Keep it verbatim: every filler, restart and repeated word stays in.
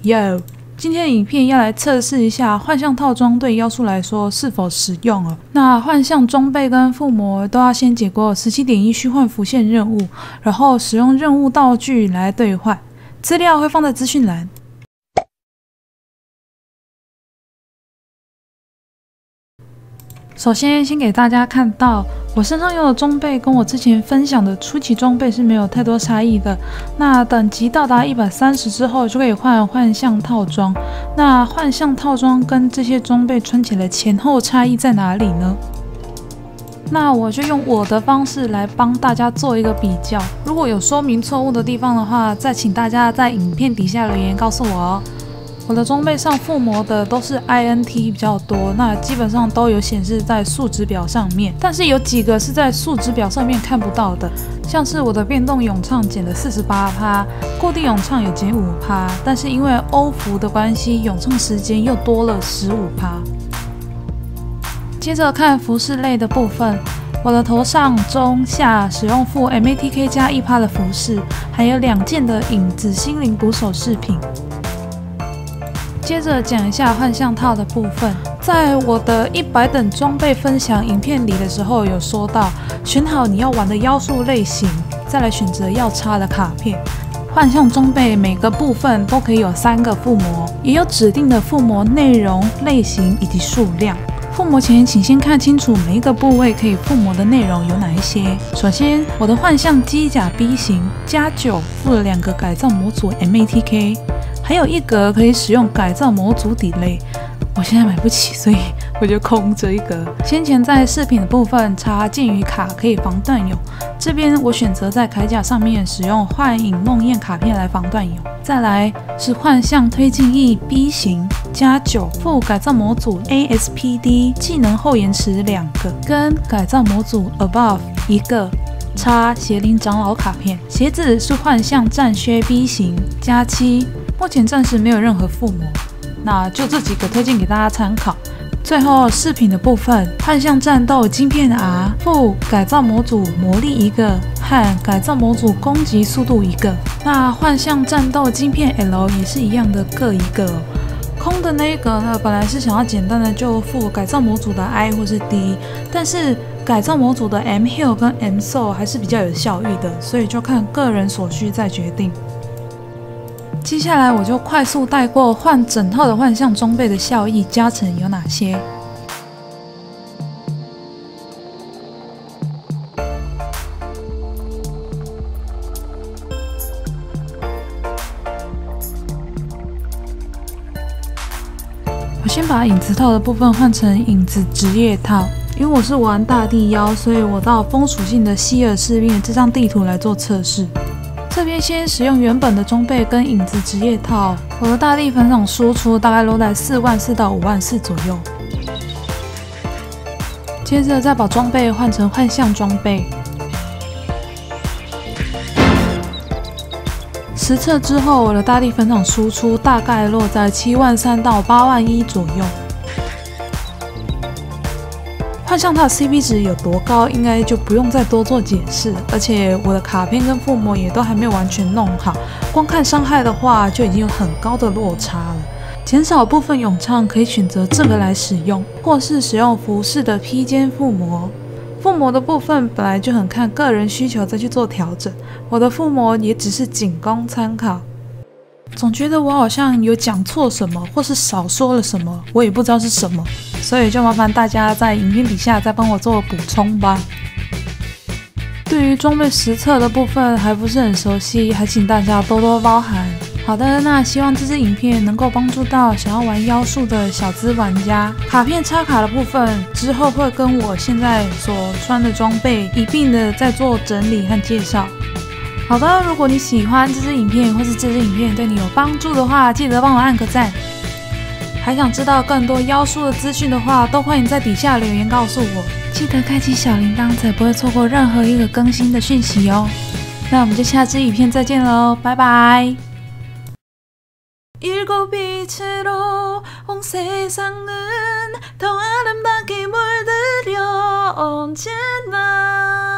Yo， 今天的影片要来测试一下幻象套装对妖术来说是否实用哦。那幻象装备跟附魔都要先解过 十七点一 虚幻浮现任务，然后使用任务道具来兑换。资料会放在资讯栏。首先，先给大家看到我身上用的装备跟我之前分享的初期装备是没有太多差异的。那等级到达一百三十之后，就可以换幻象套装。那幻象套装跟这些装备穿起来前后差异在哪里呢？那我就用我的方式来帮大家做一个比较。如果有说明错误的地方的话，再请大家在影片底下留言告诉我哦。我的装备上附魔的都是 I N T 比较多，那基本上都有显示在数值表上面，但是有几个是在数值表上面看不到的，像是我的变动咏唱减了 百分之四十八， 固定咏唱也减 百分之五， 但是因为欧服的关系，咏唱时间又多了 百分之十五。接着看服饰类的部分，我的头上、中、下使用附 M A T K 加 百分之一 的服饰，还有两件的影子心灵捕手饰品。接着讲一下幻象套的部分，在我的一百等装备分享影片里的时候有说到，选好你要玩的妖术类型，再来选择要插的卡片。幻象装备每个部分都可以有三个附魔，也有指定的附魔内容、类型以及数量。附魔前，请先看清楚每一个部位可以附魔的内容有哪一些。首先，我的幻象机甲 B 型加九附了两个改造模组 M A T K。还有一格可以使用改造模组底类，我现在买不起，所以我就空着一格。先前在饰品的部分插剑与卡可以防断蛹，这边我选择在铠甲上面使用幻影梦魇卡片来防断蛹。再来是幻象推进翼 B 型加九附改造模组 A S P D 技能后延迟两个，跟改造模组 Above 一个。插邪灵长老卡片，鞋子是幻象战靴 B 型加七，目前暂时没有任何附魔，那就这几个推荐给大家参考。最后饰品的部分，幻象战斗晶片 R 附改造模组魔力一个和改造模组攻击速度一个，那幻象战斗晶片 L 也是一样的各一个哦。空的那一个呢，本来是想要简单的就附改造模组的 I 或是 D， 但是改造模组的 M Heal 跟 M Soul 还是比较有效益的，所以就看个人所需再决定。接下来我就快速带过换整套的幻象装备的效益加成有哪些。我先把影子套的部分换成影子职业套，因为我是玩大地妖，所以我到风属性的希尔士兵这张地图来做测试。这边先使用原本的装备跟影子职业套，我的大地粉场输出大概落在四万四到五万四左右。接着再把装备换成幻象装备。实测之后，我的大地粉场输出大概落在七万三到八万一左右。幻象套 C P 值有多高，应该就不用再多做解释。而且我的卡片跟附魔也都还没有完全弄好，光看伤害的话就已经有很高的落差了。减少部分咏唱可以选择这个来使用，或是使用服饰的披肩附魔。附魔的部分本来就很看个人需求再去做调整，我的附魔也只是仅供参考。总觉得我好像有讲错什么，或是少说了什么，我也不知道是什么，所以就麻烦大家在影片底下再帮我做补充吧。对于装备实测的部分还不是很熟悉，还请大家多多包涵。好的，那希望这支影片能够帮助到想要玩妖术的小资玩家。卡片插卡的部分之后会跟我现在所穿的装备一并的再做整理和介绍。好的，如果你喜欢这支影片，或是这支影片对你有帮助的话，记得帮我按个赞。还想知道更多妖术的资讯的话，都欢迎在底下留言告诉我。记得开启小铃铛，才不会错过任何一个更新的讯息哦。那我们就下支影片再见喽，拜拜。 일곱 빛으로 온 세상은 더 아름답게 물들여 언제나